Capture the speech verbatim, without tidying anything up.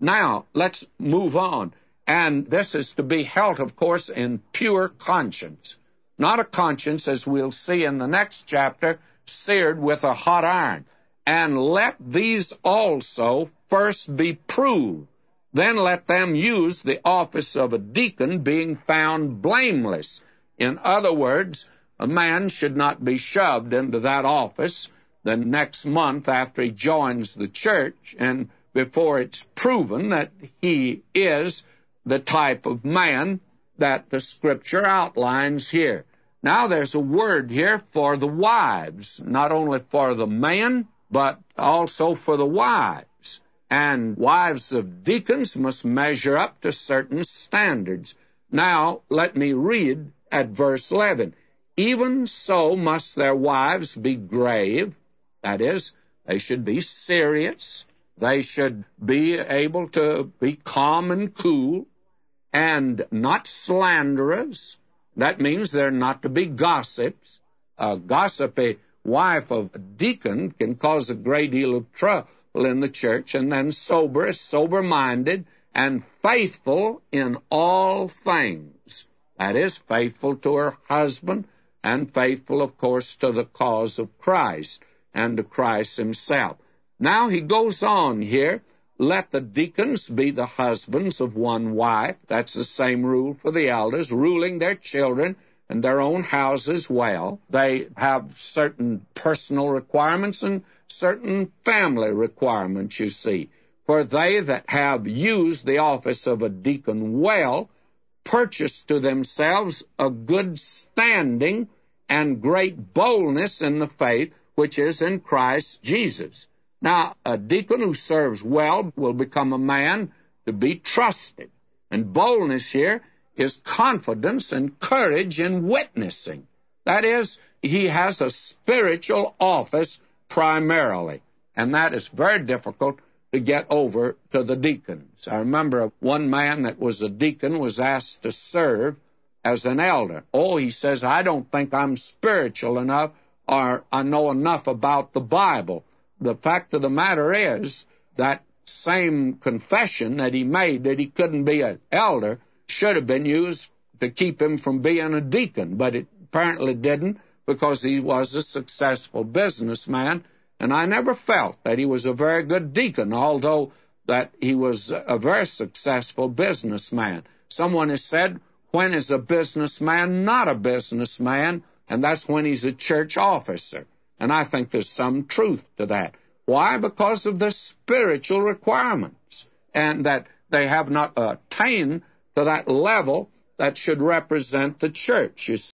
Now, let's move on. And this is to be held, of course, in pure conscience. Not a conscience, as we'll see in the next chapter, seared with a hot iron. And let these also first be proved. Then let them use the office of a deacon, being found blameless. In other words, a man should not be shoved into that office the next month after he joins the church, and before it's proven that he is the type of man that the Scripture outlines here. Now there's a word here for the wives, not only for the men, but also for the wives. And wives of deacons must measure up to certain standards. Now, let me read at verse eleven. Even so must their wives be grave. That is, they should be serious. They should be able to be calm and cool, and not slanderers. That means they're not to be gossips. A gossipy wife of a deacon can cause a great deal of trouble in the church. And then sober, sober-minded, and faithful in all things. That is, faithful to her husband, and faithful, of course, to the cause of Christ and to Christ himself. Now he goes on here. Let the deacons be the husbands of one wife. That's the same rule for the elders, ruling their children and their own houses well. They have certain personal requirements and certain family requirements, you see. For they that have used the office of a deacon well purchase to themselves a good standing and great boldness in the faith which is in Christ Jesus. Now, a deacon who serves well will become a man to be trusted. And boldness here is confidence and courage in witnessing. That is, he has a spiritual office primarily, and that is very difficult to get over to the deacons. I remember one man that was a deacon was asked to serve as an elder. Oh, he says, I don't think I'm spiritual enough or I know enough about the Bible. The fact of the matter is that same confession that he made that he couldn't be an elder should have been used to keep him from being a deacon, but it apparently didn't, because he was a successful businessman, and I never felt that he was a very good deacon, although that he was a very successful businessman. Someone has said, when is a businessman not a businessman? And that's when he's a church officer. And I think there's some truth to that. Why? Because of the spiritual requirements, and that they have not attained to that level that should represent the church. You